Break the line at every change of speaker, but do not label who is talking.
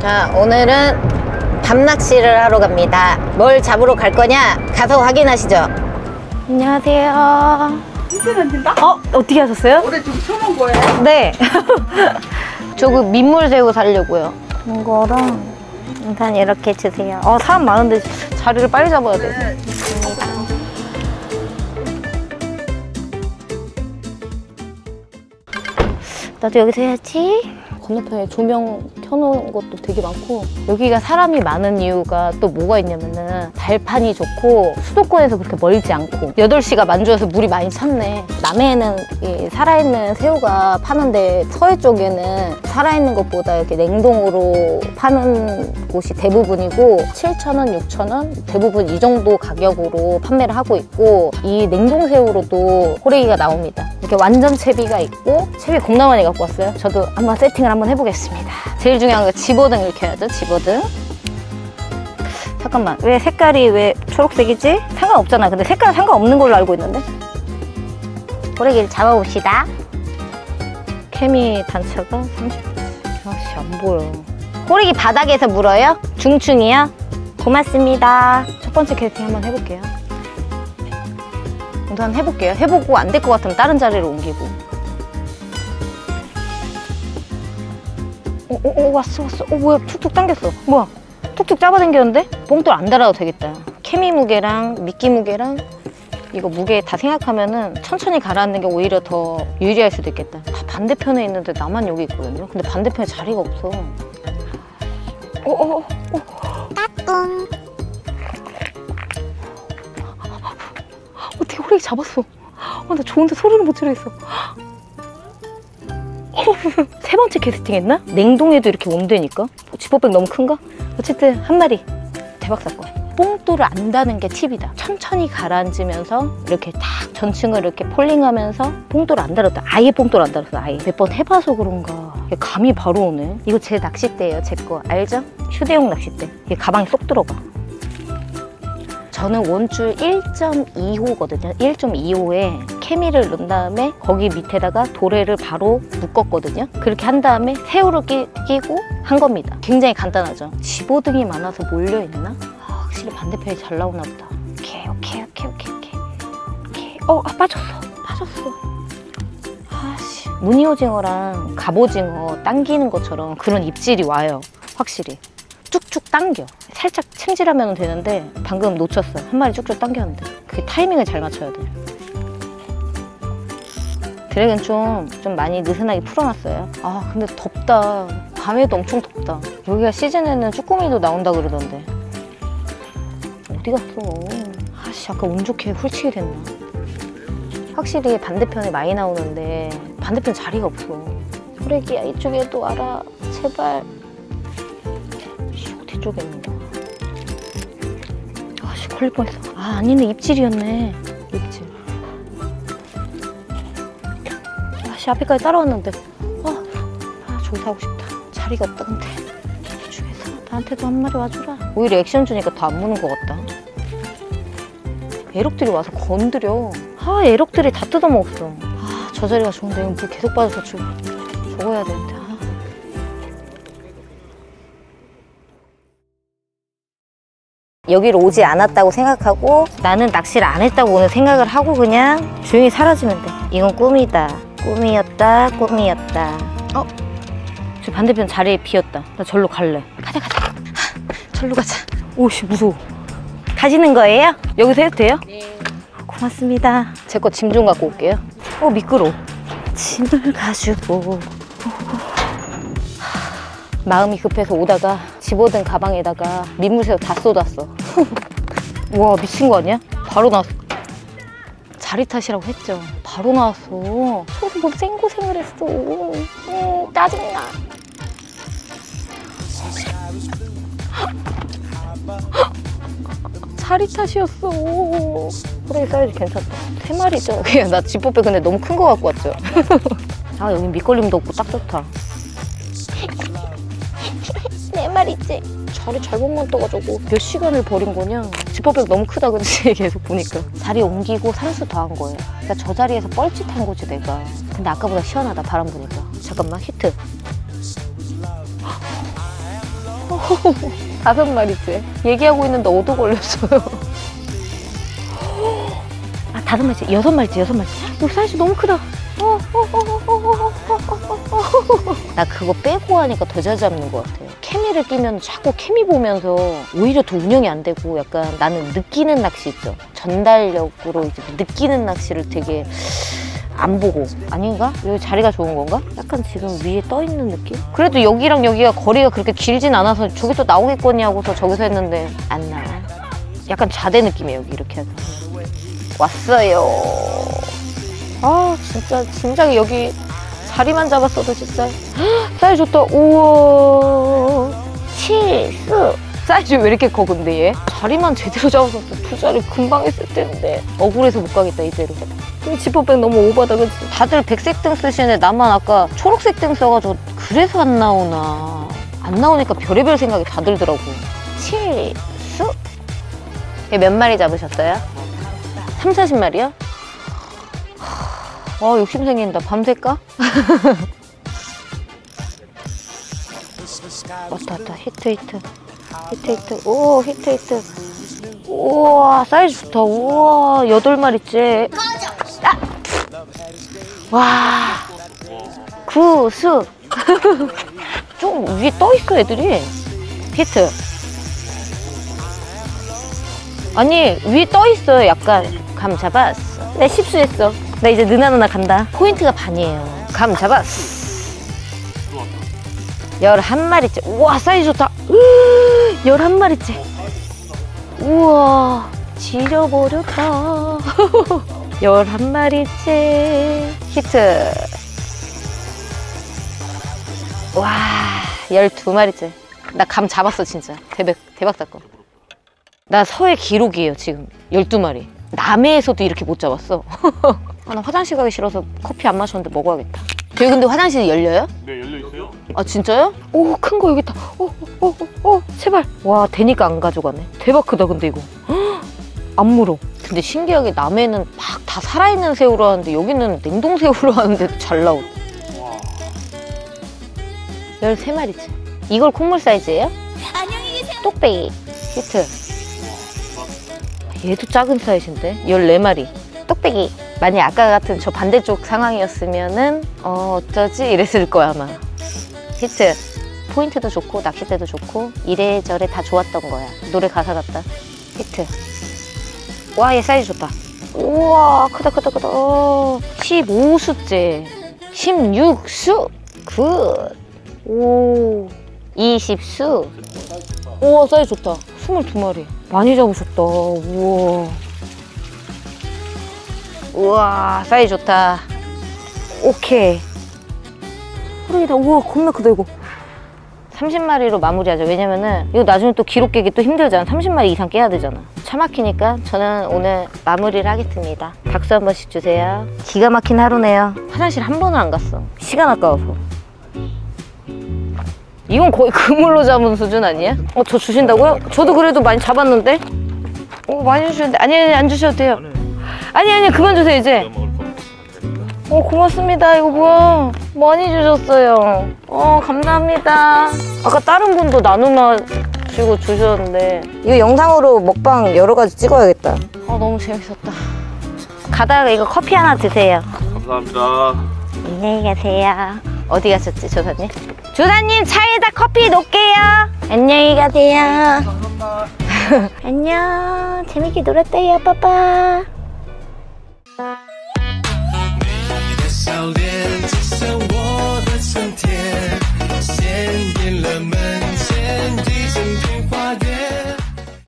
자, 오늘은 밤낚시를 하러 갑니다. 뭘 잡으러 갈 거냐? 가서 확인하시죠. 안녕하세요.
힌트는 안 된다?
어떻게 하셨어요?
올해 좀 처음 거예요?
네. 저 그 민물새우 사려고요. 이거랑 일단 이렇게 주세요. 사람 많은데 자리를 빨리 잡아야 돼.
네.
나도 여기서 해야지. 건너편에 조명 켜놓은 것도 되게 많고, 여기가 사람이 많은 이유가 또 뭐가 있냐면은 발판이 좋고 수도권에서 그렇게 멀지 않고 8시가 만주여서 물이 많이 찼네. 남해에는 이 살아있는 새우가 파는데 서해 쪽에는 살아있는 것보다 이렇게 냉동으로 파는 곳이 대부분이고 7,000원, 6,000원 대부분 이 정도 가격으로 판매를 하고 있고, 이 냉동새우로도 호래기가 나옵니다. 이렇게 완전 채비가 있고, 채비 겁나 많이 갖고 왔어요. 저도 한번 세팅을 한번 해보겠습니다. 제일 중요한 거 집어등 이렇게 해야죠. 집어등. 잠깐만, 왜 색깔이 왜 초록색이지? 상관없잖아. 근데 색깔 상관없는 걸로 알고 있는데. 호래기를 잡아봅시다. 케미 단차가 30cm. 아씨, 안 보여. 호래기 바닥에서 물어요? 중충이요? 고맙습니다. 첫 번째 캐스팅 한번 해볼게요. 우선 해볼게요. 해보고 안 될 것 같으면 다른 자리로 옮기고. 왔어. 뭐야, 툭툭 당겼어. 뭐야, 툭툭 잡아당겼는데? 봉돌 안 달아도 되겠다. 케미 무게랑 미끼 무게랑 이거 무게 다 생각하면은 천천히 가라앉는 게 오히려 더 유리할 수도 있겠다. 다 반대편에 있는데 나만 여기 있거든요. 근데 반대편에 자리가 없어. 따뚱. 어떻게 호래기 잡았어. 나 좋은데 소리를 못 지르겠어. 세 번째 캐스팅 했나? 냉동에도 이렇게 온다니까? 지퍼백 너무 큰가? 어쨌든 한 마리. 대박 사건. 봉돌을 안 다는 게 팁이다. 천천히 가라앉으면서 이렇게 딱 전층을 이렇게 폴링하면서 봉돌을 안 달았다. 아예 봉돌 안 달았어. 아예. 몇 번 해봐서 그런가 감이 바로 오네. 이거 제 낚싯대예요. 제 거. 알죠? 휴대용 낚싯대. 이게 가방에 쏙 들어가. 저는 원줄 1.2호거든요. 1.2호에 케미를 넣은 다음에 거기 밑에다가 도래를 바로 묶었거든요. 그렇게 한 다음에 새우를 끼고 한 겁니다. 굉장히 간단하죠. 집어등이 많아서 몰려있나? 확실히 반대편이 잘 나오나 보다. 오케이. 빠졌어. 아씨. 무늬오징어랑 갑오징어 당기는 것처럼 그런 입질이 와요. 확실히. 쭉쭉 당겨. 살짝 챔질하면 되는데 방금 놓쳤어요. 한 마리 쭉쭉 당겼는데 그게 타이밍을 잘 맞춰야 돼요. 드랙은 좀 많이 느슨하게 풀어놨어요. 근데 덥다. 밤에도 엄청 덥다. 여기가 시즌에는 쭈꾸미도 나온다 그러던데 어디 갔어? 아씨, 아까 운 좋게 훌치게 됐나? 확실히 반대편에 많이 나오는데 반대편 자리가 없어. 호래기야, 이쪽에도 와라 제발. 뒤쪽에 있는다. 아씨, 걸릴 뻔했어. 아니네, 입질이었네. 입질. 아씨, 앞에까지 따라왔는데. 조사하고 싶다. 자리가 없다. 근데 중에서 나한테도 한 마리 와주라. 오히려 액션 주니까 더 안 무는 것 같다. 에럭들이 와서 건드려. 에럭들이 다 뜯어먹었어. 저 자리가 좋은데 물 계속 빠져서 죽어야 되는데. 여기로 오지 않았다고 생각하고 나는 낚시를 안 했다고 오늘 생각을 하고 그냥 조용히 사라지면 돼. 이건 꿈이다. 꿈이었다. 저 반대편 자리에 비었다. 나 절로 갈래. 가자. 절로 가자. 오씨, 무서워. 가시는 거예요? 여기서 해도 돼요? 네. 고맙습니다. 제 거 짐 좀 갖고 올게요. 미끄러워. 짐을 가지고 마음이 급해서 오다가 집어든 가방에다가 민물새우 다 쏟았어. 와, 미친 거 아니야? 바로 나왔어. 자리 탓이라고 했죠. 바로 나왔어. 저도 뭐 생고생을 했어. 짜증나. 자리 탓이었어. 호래기 사이즈 괜찮다. 3마리죠. 그냥 나 지퍼백 근데 너무 큰 거 갖고 왔죠. 여기 밑걸림도 없고 딱 좋다. 4마리째. 자리 잘못만 떠가지고 몇 시간을 버린 거냐. 지퍼백 너무 크다 그치? 계속 보니까 자리 옮기고 산수 더 한 거예요. 그러니까 저 자리에서 뻘짓한 거지 내가. 근데 아까보다 시원하다 바람 부니까. 잠깐만, 히트. 5마리째. 얘기하고 있는데 얻어 걸렸어요. 아, 5마리째. 6마리째. 이거 사이즈 너무 크다. 나 그거 빼고 하니까 더 잘 잡는 것 같아요. 케미를 끼면 자꾸 케미 보면서 오히려 더 운영이 안 되고, 약간 나는 느끼는 낚시 있죠. 전달력으로 이제 느끼는 낚시를 되게 안 보고. 아닌가? 여기 자리가 좋은 건가? 약간 지금 위에 떠 있는 느낌? 그래도 여기랑 여기가 거리가 그렇게 길진 않아서 저기서 나오겠거니 하고서 저기서 했는데 안 나와. 약간 자대 느낌이에요, 여기 이렇게 해서. 왔어요. 아, 진짜 여기 자리만 잡았어도 진짜. 사이즈 좋다. 우와. 칠수. 사이즈 왜 이렇게 커, 근데 얘? 자리만 제대로 잡아서 두 자리 금방 했을 텐데. 억울해서 못 가겠다, 이대로. 이 지퍼백 너무 오버다, 그치? 다들 백색 등 쓰시는데 나만 아까 초록색 등 써가지고 그래서 안 나오나. 안 나오니까 별의별 생각이 다 들더라고. 칠수. 얘 몇 마리 잡으셨어요? 3, 40마리요? 와, 욕심 생긴다. 밤새까? 왔다. 히트. 오, 히트. 우와, 사이즈 좋다. 우와, 8마리째. 아! 와, 구수. 좀 위에 떠있어, 애들이. 히트. 아니, 위에 떠있어요, 약간. 감 잡았어. 내 십수했어. 나 이제 느나느나 간다. 포인트가 반이에요. 감 잡았어. 11마리째. 우와, 사이즈 좋다. 11마리째. 우와, 지려버렸다. 11마리째. 히트. 와, 12마리째. 나 감 잡았어, 진짜. 대박 사건. 나 서해 기록이에요, 지금. 12마리. 남해에서도 이렇게 못 잡았어. 아, 나 화장실 가기 싫어서 커피 안 마셨는데 먹어야겠다. 저기 근데 화장실이 열려요?
네, 열려있어요.
아, 진짜요? 오, 큰 거 여기 있다. 제발. 와, 되니까 안 가져가네. 대박 크다, 근데 이거. 안 물어. 근데 신기하게 남해는 막 다 살아있는 새우로 하는데 여기는 냉동새우로 하는데 잘 나오네. 13마리째. 이걸 콩물 사이즈예요? 안녕히 계세요. 똑배기. 히트. 얘도 작은 사이즈인데? 14마리. 똑배기. 만약 아까 같은 저 반대쪽 상황이었으면은 어쩌지? 이랬을 거야, 아마. 히트. 포인트도 좋고 낚싯대도 좋고 이래저래 다 좋았던 거야. 노래 가사 같다. 히트. 와, 얘 사이즈 좋다. 우와, 크다. 15수째. 16수. 굿. 오. 20수. 우와, 사이즈 좋다. 22마리. 많이 잡으셨다. 우와, 사이즈 좋다. 오케이. 호랑이다. 우와, 겁나 크다, 이거. 30마리로 마무리하죠. 왜냐면은 이거 나중에 또 기록 깨기 또 힘들잖아. 30마리 이상 깨야 되잖아. 차 막히니까 저는 오늘 마무리를 하겠습니다. 박수 한 번씩 주세요. 기가 막힌 하루네요. 화장실 한 번은 안 갔어. 시간 아까워서. 이건 거의 그물로 잡은 수준 아니야? 저 주신다고요? 저도 그래도 많이 잡았는데? 많이 주시는데. 아니, 안 주셔도 돼요. 아니, 그만 주세요, 이제. 고맙습니다. 이거 뭐야? 많이 주셨어요. 감사합니다. 아까 다른 분도 나눠가지고 주셨는데. 이거 영상으로 먹방 여러 가지 찍어야겠다. 너무 재밌었다. 가다가 이거 커피 하나 드세요.
감사합니다.
안녕히 가세요. 어디 가셨지, 조사님? 조사님, 차에다 커피 놓을게요. 안녕히 가세요.
감사합니다.
안녕. 재밌게 놀았다요, 빠빠.
So